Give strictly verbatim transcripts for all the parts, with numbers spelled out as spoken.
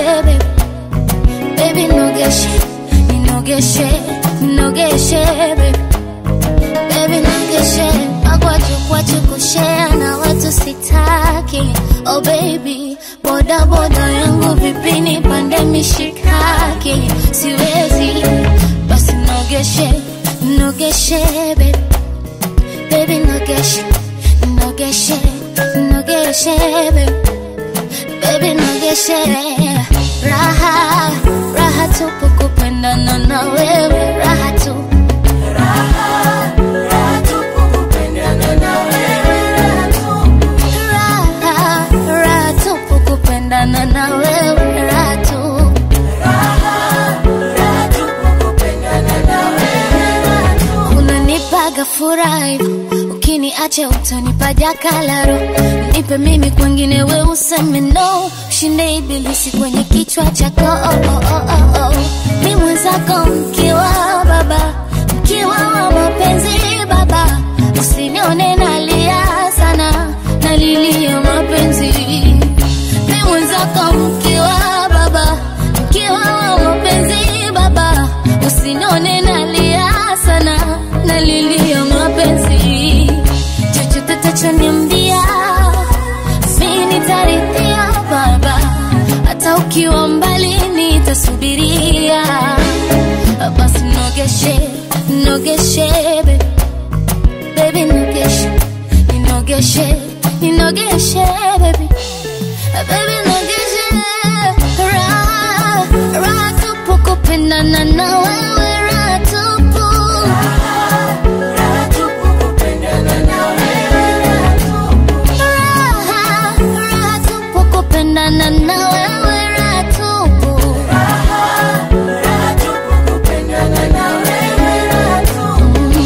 baby. Baby nogeshe, ninogeshe, ninogeshe baby. Baby nogeshe, magwacho kwacho kushare na watu sitaki. Oh baby, boda boda yangu vipini pande mishikaki. Siwezi, basi nogeshe, nogeshe baby. Baby nogeshe, nogeshe, nogeshe baby. Baby nogeshe. Raha, raha tupu kupendana na wewe. Raha tu, raha, raha tupu kupendana na wewe. Raha tu, raha, raha tupu kupendana na wewe. Raha tu, raha, raha tupu kupendana na wewe. Raha tu, unanipaga furaha, ukiniache utanipa jakalaro. Nipe mimi kwengine we useme no. Shinde ibilisi kwenye kichwa chako. Oh, oh, oh, oh, oh. Ni mwenzako mkiwa baba, mkiwa wa mapenzi baba. Usinione nalia sana, nalilia mapenzi. Ni mwenzako mkiwa baba, mkiwa wa mapenzi baba. Usinione nalia sana, nalilia mapenzi. Chochote tachoniambia mimi nitarithia baba. Hata ukiwa mbali nitasubiria. Basi nogeshe, nogeshe baby. Baby nogeshe, ninogeshe, ninogeshe baby. Baby nogeshe. Raha, raha tupu kupendana na wewe. Raha tupu, raha tupu kupendana na wewe. Raha tupu, raha, raha tupu kupendana na wewe. Raha tupu, raha, raha tupu kupendana na wewe. Raha tupu.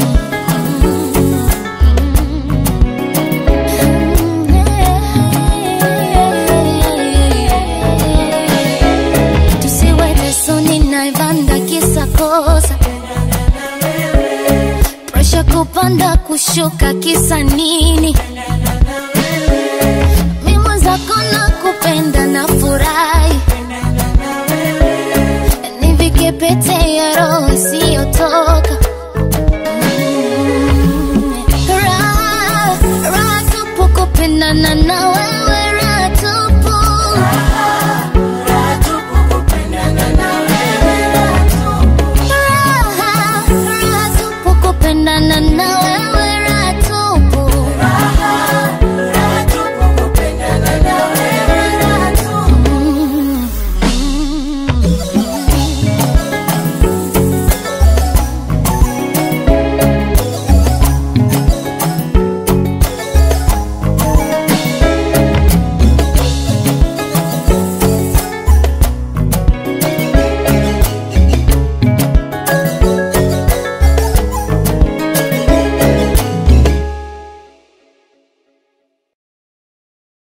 Tusiwe lesoni na ivanda kisa kosa. Pressure kupanda kushuka kisa nini?